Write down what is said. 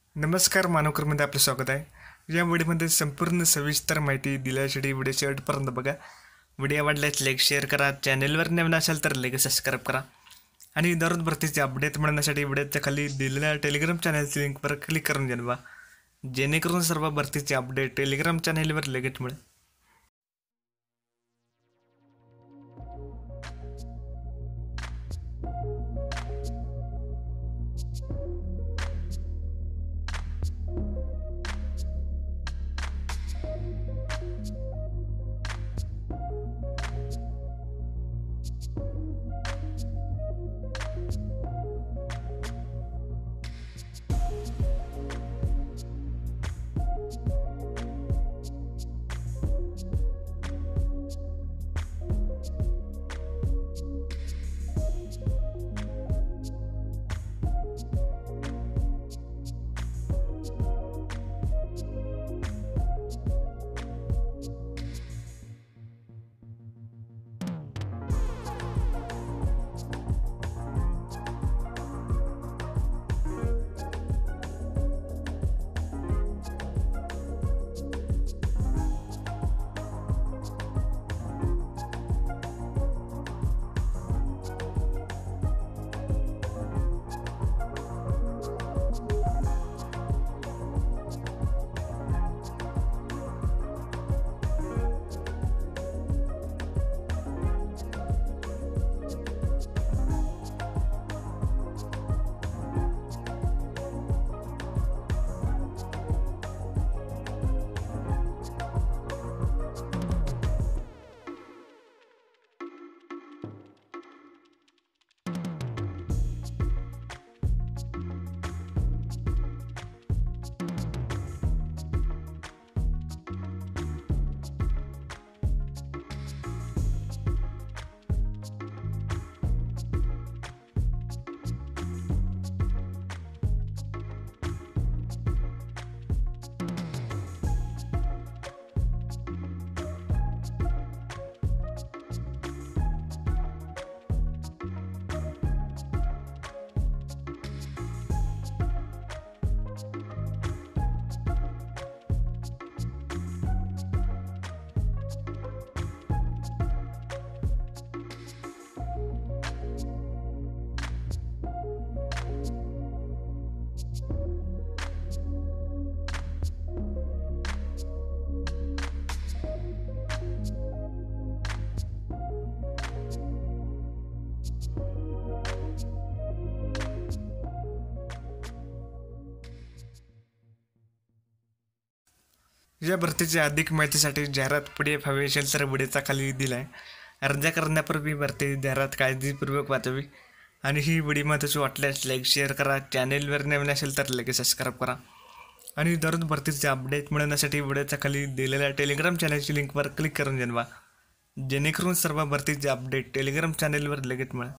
नमस्कार मानवकरमध्ये आपलं स्वागत आहे। या व्हिडिओमध्ये संपूर्ण सविस्तर माहिती दिल्यासाठी व्हिडिओ शेवटपर्यंत बघा। व्हिडिओ आवडल्यास लाईक शेअर करा, चॅनलवर नवीन असाल तर लगेच सबस्क्राईब करा आणि दररोज भरतीचे अपडेट मिळण्यासाठी व्हिडिओच्या खाली दिलेल्या टेलिग्राम चॅनलच्या लिंकवर क्लिक करून जावा, जेणेकरून सर्व भरतीचे अपडेट टेलिग्राम चॅनलवर लगेच मिळेल। या भरतीची अधिक माहितीसाठी जाहिरात PDF हवी असेल तर व्हिडिओचा खाली दिला आहे। अर्ज करण्यापूर्वी भरती जाहिरात काळजीपूर्वक वाचावी आणि ही व्हिडिओ महत्त्वाची वाटल्यास लाईक शेअर करा, चॅनलवर नवीन असेल तर लगेच सबस्क्राईब करा आणि दररोज भरतीचे अपडेट मिळवण्यासाठी व्हिडिओच्या खाली दिलेल्या टेलिग्राम चॅनलच्या लिंकवर क्लिक करून जावा, जेणेकरून सर्व भरतीचे अपडेट टेलिग्राम चॅनलवर लगेच मिळेल।